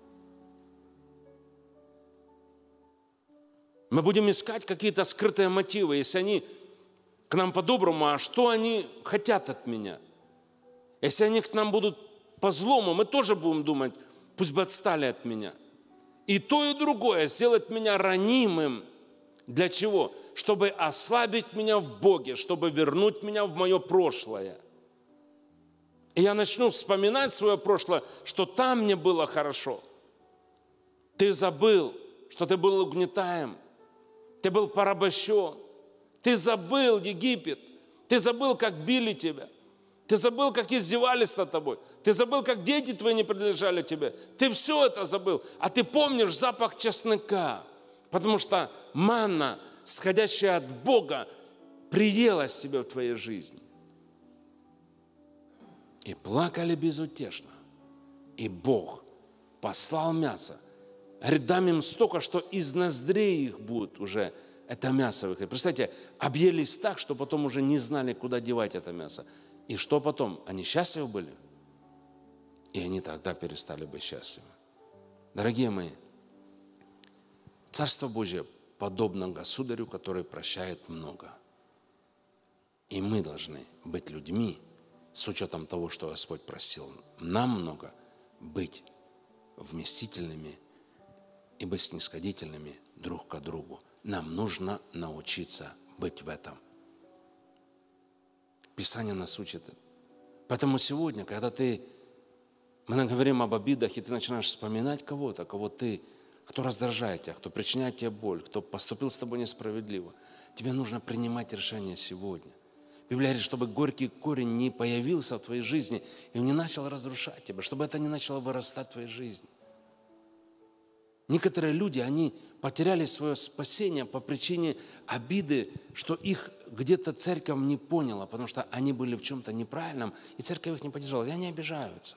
Мы будем искать какие-то скрытые мотивы, если они к нам по-доброму, а что они хотят от меня? Если они к нам будут по-злому, мы тоже будем думать, пусть бы отстали от меня. И то, и другое сделать меня ранимым. Для чего? Чтобы ослабить меня в Боге, чтобы вернуть меня в мое прошлое. И я начну вспоминать свое прошлое, что там мне было хорошо. Ты забыл, что ты был угнетаем. Ты был порабощен. Ты забыл Египет. Ты забыл, как били тебя. Ты забыл, как издевались над тобой. Ты забыл, как дети твои не принадлежали тебе. Ты все это забыл. А ты помнишь запах чеснока. Потому что манна, сходящая от Бога, приелась тебе в твоей жизни. И плакали безутешно. И Бог послал мясо. Говорит, дам им столько, что из ноздрей их будет уже это мясо выходить. Представьте, объелись так, что потом уже не знали, куда девать это мясо. И что потом? Они счастливы были? И они тогда перестали быть счастливы. Дорогие мои, Царство Божье подобно государю, который прощает много. И мы должны быть людьми, с учетом того, что Господь простил нам много, быть вместительными и быть снисходительными друг к другу. Нам нужно научиться быть в этом. Писание нас учит. Поэтому сегодня, когда мы говорим об обидах, и ты начинаешь вспоминать кого-то, кто раздражает тебя, кто причиняет тебе боль, кто поступил с тобой несправедливо, тебе нужно принимать решение сегодня. Библия говорит, чтобы горький корень не появился в твоей жизни, и он не начал разрушать тебя, чтобы это не начало вырастать в твоей жизни. Некоторые люди, они потеряли свое спасение по причине обиды, что их где-то церковь не поняла, потому что они были в чем-то неправильном, и церковь их не поддержала, и они обижаются.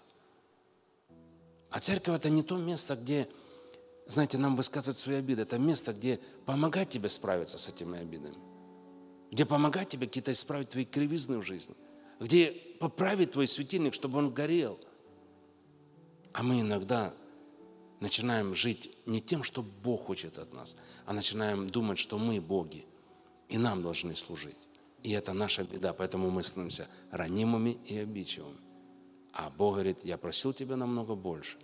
А церковь – это не то место, где, знаете, нам высказывать свои обиды. Это место, где помогать тебе справиться с этими обидами, где помогать тебе какие-то исправить твои кривизны в жизни, где поправить твой светильник, чтобы он горел. А мы иногда начинаем жить не тем, что Бог хочет от нас, а начинаем думать, что мы боги, и нам должны служить. И это наша беда, поэтому мы становимся ранимыми и обидчивыми. А Бог говорит, я просил тебя намного больше.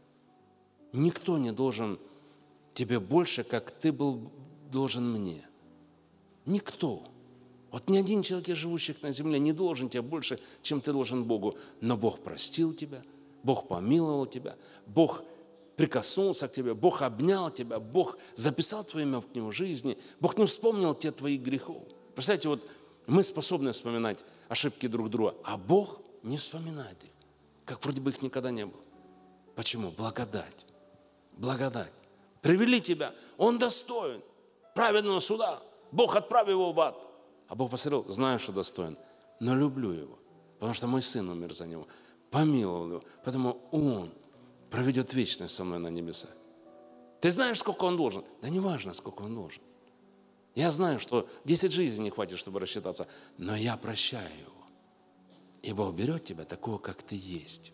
Никто не должен тебе больше, как ты был должен мне. Никто. Вот ни один человек, живущих на земле, не должен тебе больше, чем ты должен Богу. Но Бог простил тебя, Бог помиловал тебя, Бог прикоснулся к тебе, Бог обнял тебя, Бог записал твое имя в книгу жизни, Бог не вспомнил тебе твоих грехов. Представляете, вот мы способны вспоминать ошибки друг друга, а Бог не вспоминает их, как вроде бы их никогда не было. Почему? Благодать. Благодать. Привели тебя, он достоин праведного суда. Бог отправил его в ад. А Бог посмотрел, знаю, что достоин, но люблю его, потому что мой сын умер за него, помиловал его, поэтому он проведет вечность со мной на небесах. Ты знаешь, сколько он должен? Да не важно, сколько он должен. Я знаю, что 10 жизней не хватит, чтобы рассчитаться, но я прощаю его. И Бог берет тебя такого, как ты есть,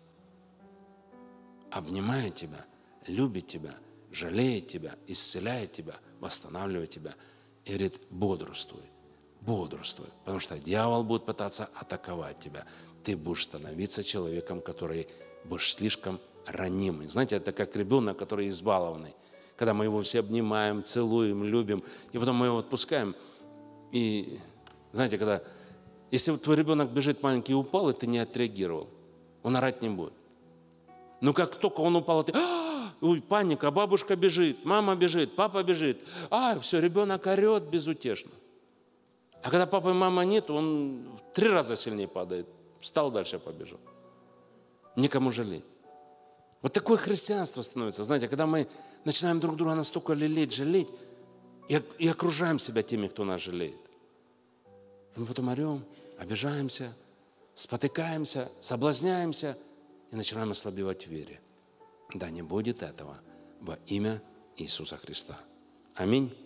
обнимает тебя, любит тебя, жалеет тебя, исцеляет тебя, восстанавливает тебя и говорит, бодрствуй, бодрствуй, потому что дьявол будет пытаться атаковать тебя. Ты будешь становиться человеком, который будешь слишком ранимый. Знаете, это как ребенок, который избалованный. Когда мы его все обнимаем, целуем, любим, и потом мы его отпускаем. И знаете, если твой ребенок бежит маленький и упал, и ты не отреагировал, он орать не будет. Но как только он упал, ты, ой, паника, бабушка бежит, мама бежит, папа бежит. Все, ребенок орет безутешно. А когда папы и мама нет, он в 3 раза сильнее падает. Встал дальше, побежал. Никому жалеть. Вот такое христианство становится. Знаете, когда мы начинаем друг друга настолько лелеять, жалеть, и окружаем себя теми, кто нас жалеет. Мы потом орем, обижаемся, спотыкаемся, соблазняемся и начинаем ослабевать в вере. Да не будет этого во имя Иисуса Христа. Аминь.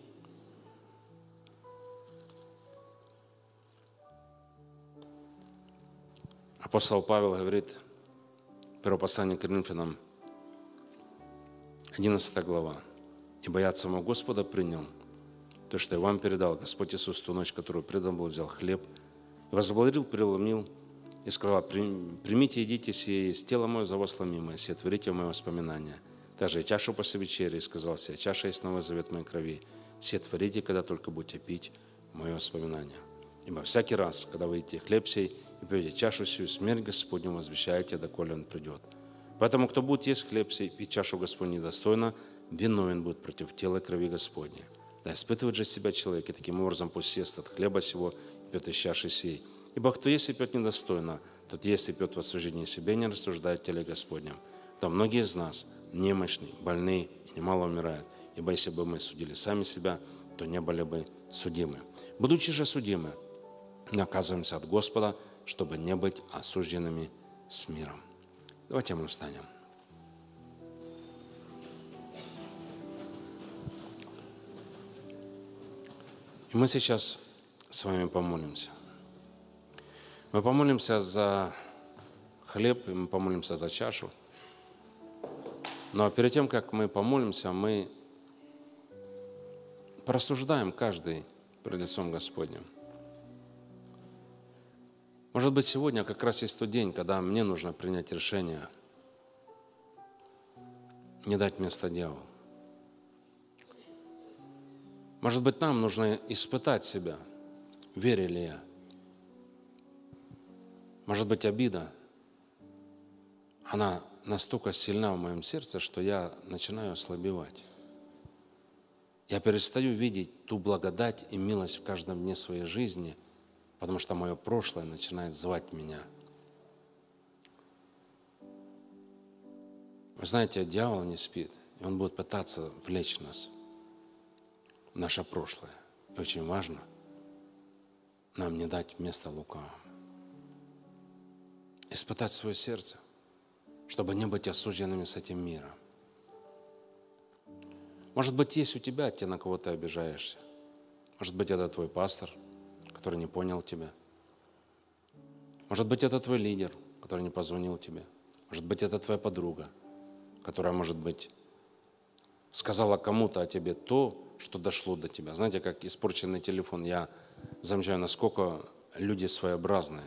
Апостол Павел говорит, первое послание к Коринфянам, 11 глава. «Ибо я от самого Господа принял то, что я вам передал. Господь Иисус в ту ночь, которую предан был, взял хлеб, и возблагодарил, преломил, и сказал: примите, едите, сие есть тело мое, за вас ломимое, сие творите в мое воспоминание. Также и чашу после вечери, и сказал себе: чаша есть новый завет моей крови, сие творите, когда только будете пить мое воспоминание. Ибо всякий раз, когда вы едите хлеб сей и пьете чашу сию, смерть Господню возвещаете, доколе Он придет. Поэтому, кто будет есть хлеб сей, пить чашу Господню недостойно, виновен будет против тела и крови Господней. Да испытывает же себя человек, и таким образом пусть ест от хлеба сего и пьет из чаши сей. Ибо кто ест и пьет недостойно, тот ест и пьет в осуждении себе, не рассуждает в теле Господнем. То многие из нас немощны, больны и немало умирают. Ибо если бы мы судили сами себя, то не были бы судимы. Будучи же судимы, наказываемся от Господа, чтобы не быть осужденными с миром. Давайте мы встанем. И мы сейчас с вами помолимся. Мы помолимся за хлеб, и мы помолимся за чашу. Но перед тем, как мы помолимся, мы порассуждаем каждый пред лицом Господним. Может быть, сегодня как раз есть тот день, когда мне нужно принять решение не дать место дьяволу. Может быть, нам нужно испытать себя, верю ли я. Может быть, обида, она настолько сильна в моем сердце, что я начинаю ослабевать. Я перестаю видеть ту благодать и милость в каждом дне своей жизни, потому что мое прошлое начинает звать меня. Вы знаете, дьявол не спит, и он будет пытаться влечь нас в наше прошлое. И очень важно нам не дать места лукавому. Испытать свое сердце, чтобы не быть осужденными с этим миром. Может быть, есть у тебя те, на кого ты обижаешься. Может быть, это твой пастор, который не понял тебя. Может быть, это твой лидер, который не позвонил тебе. Может быть, это твоя подруга, которая, может быть, сказала кому-то о тебе то, что дошло до тебя. Знаете, как испорченный телефон. Я замечаю, насколько люди своеобразные.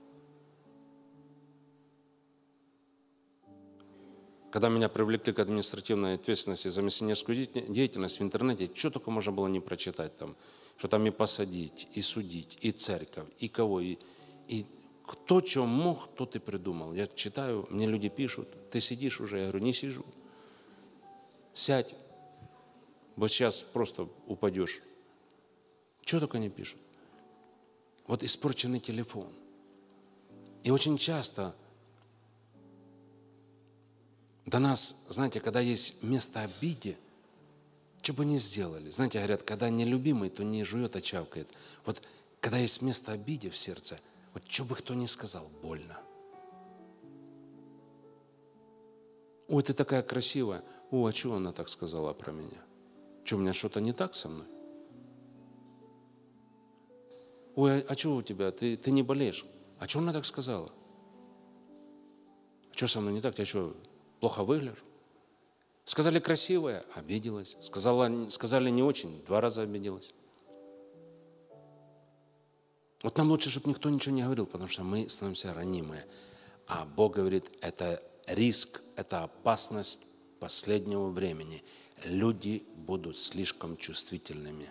Когда меня привлекли к административной ответственности за миссионерскую деятельность в интернете, что только можно было не прочитать там. Что там и посадить, и судить, и церковь, и кого. И кто что мог, тот и придумал. Я читаю, мне люди пишут: ты сидишь уже? Я говорю: не сижу. Сядь. Вот сейчас просто упадешь. Что только не пишут. Вот испорченный телефон. И очень часто до нас, знаете, когда есть место обиде, что бы ни сделали. Знаете, говорят, когда нелюбимый, то не жует, а чавкает. Вот когда есть место обиде в сердце, вот что бы кто ни сказал, больно. Ой, ты такая красивая. О, а что она так сказала про меня? Что, у меня что-то не так со мной? Ой, а что у тебя? Ты не болеешь? А что она так сказала? А что со мной не так? Я что, плохо выгляжу? Сказали красивая, обиделась. Сказали не очень, 2 раза обиделась. Вот нам лучше, чтобы никто ничего не говорил, потому что мы становимся ранимые. А Бог говорит, это риск, это опасность последнего времени. Люди будут слишком чувствительными.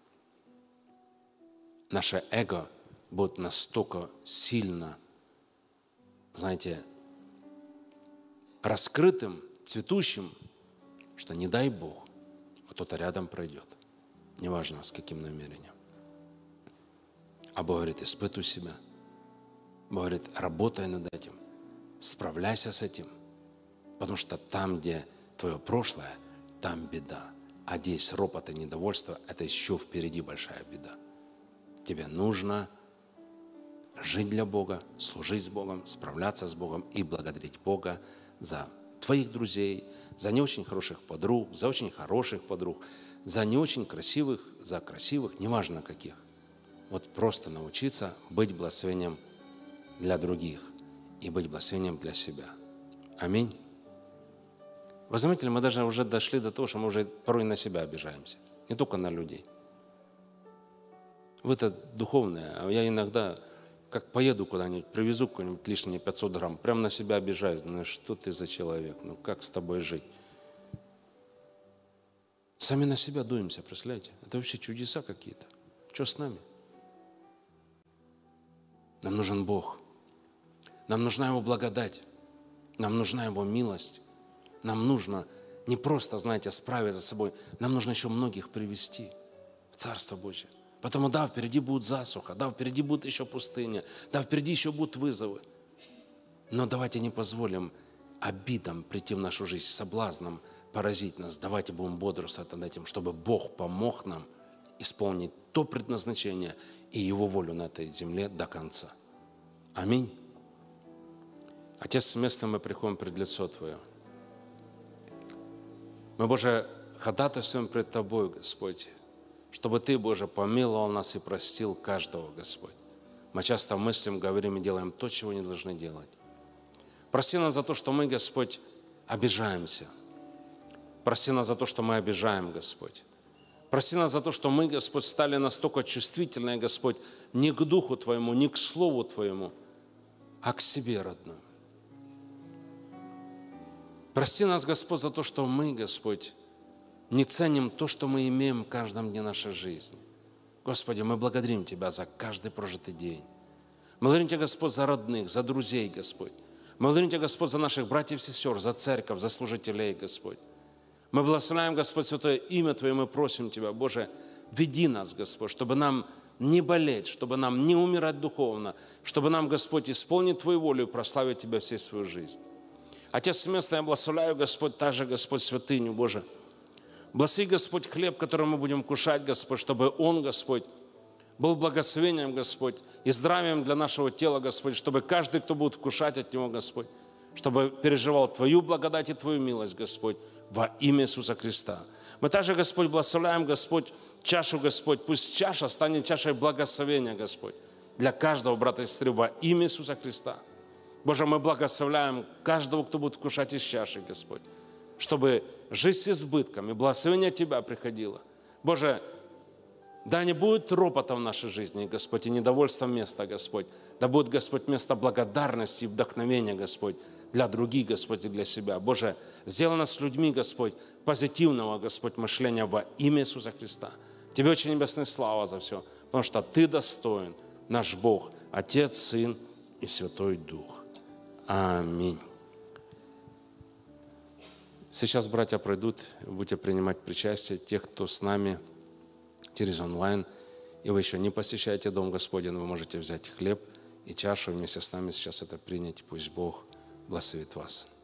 Наше эго будет настолько сильно, знаете, раскрытым, цветущим, что не дай Бог, кто-то рядом пройдет. Неважно, с каким намерением. А Бог говорит, испытывай себя. Бог говорит, работай над этим. Справляйся с этим. Потому что там, где твое прошлое, там беда. А где есть ропот и недовольство, это еще впереди большая беда. Тебе нужно жить для Бога, служить с Богом, справляться с Богом и благодарить Бога за твоих друзей, за не очень хороших подруг, за очень хороших подруг, за не очень красивых, за красивых, неважно каких. Вот просто научиться быть благословением для других и быть благословением для себя. Аминь. Вы заметили, мы даже уже дошли до того, что мы уже порой на себя обижаемся, не только на людей. Вы-то духовные, а я иногда, как поеду куда-нибудь, привезу какой-нибудь лишние 500 грамм, прям на себя обижаюсь. Ну что ты за человек, ну как с тобой жить? Сами на себя дуемся, представляете? Это вообще чудеса какие-то. Что с нами? Нам нужен Бог. Нам нужна Его благодать. Нам нужна Его милость. Нам нужно не просто, знаете, справиться с собой. Нам нужно еще многих привести в Царство Божье. Потому да, впереди будет засуха, да, впереди будет еще пустыня, да, впереди еще будут вызовы. Но давайте не позволим обидам прийти в нашу жизнь, соблазнам поразить нас. Давайте будем бодрствовать над этим, чтобы Бог помог нам исполнить то предназначение и Его волю на этой земле до конца. Аминь. Отец, с места мы приходим пред лицо Твое. Мы, Боже, ходатайствуем пред Тобой, Господь, чтобы Ты, Боже, помиловал нас и простил каждого, Господь. Мы часто мыслим, говорим и делаем то, чего не должны делать. Прости нас за то, что мы, Господь, обижаемся. Прости нас за то, что мы обижаем, Господь. Прости нас за то, что мы, Господь, стали настолько чувствительны, Господь, не к Духу Твоему, не к Слову Твоему, а к себе, родной. Прости нас, Господь, за то, что мы, Господь, не ценим то, что мы имеем в каждом дне нашей жизни. Господи, мы благодарим Тебя за каждый прожитый день. Мы благодарим Тебя, Господь, за родных, за друзей, Господь. Мы благодарим Тебя, Господь, за наших братьев и сестер, за церковь, за служителей, Господь. Мы благословляем, Господь, святое имя Твое, мы просим Тебя, Боже, веди нас, Господь, чтобы нам не болеть, чтобы нам не умирать духовно, чтобы нам, Господь, исполнить Твою волю и прославить Тебя всей свою жизнь. Отец, с места я благословляю, Господь, также, Господь, святыню, Боже. Благослови, Господь, хлеб, который мы будем кушать, Господь, чтобы он, Господь, был благословением, Господь, и здравием для нашего тела, Господь, чтобы каждый, кто будет вкушать от него, Господь, чтобы переживал Твою благодать и Твою милость, Господь, во имя Иисуса Христа. Мы также, Господь, благословляем, Господь, чашу, Господь, пусть чаша станет чашей благословения, Господь, для каждого брата и сестры во имя Иисуса Христа. Боже, мы благословляем каждого, кто будет вкушать из чаши, Господь, чтобы жизнь с избытком и благословение Тебя приходило. Боже, да не будет ропота в нашей жизни, Господь, и недовольства места, Господь. Да будет, Господь, место благодарности и вдохновения, Господь, для других, Господь, и для себя. Боже, сделай нас людьми, Господь, позитивного, Господь, мышления во имя Иисуса Христа. Тебе очень небесная слава за все, потому что Ты достоин, наш Бог, Отец, Сын и Святой Дух. Аминь. Сейчас братья пройдут, будете принимать причастие. Тех, кто с нами через онлайн, и вы еще не посещаете Дом Господень, вы можете взять хлеб и чашу вместе с нами сейчас это принять. Пусть Бог благословит вас.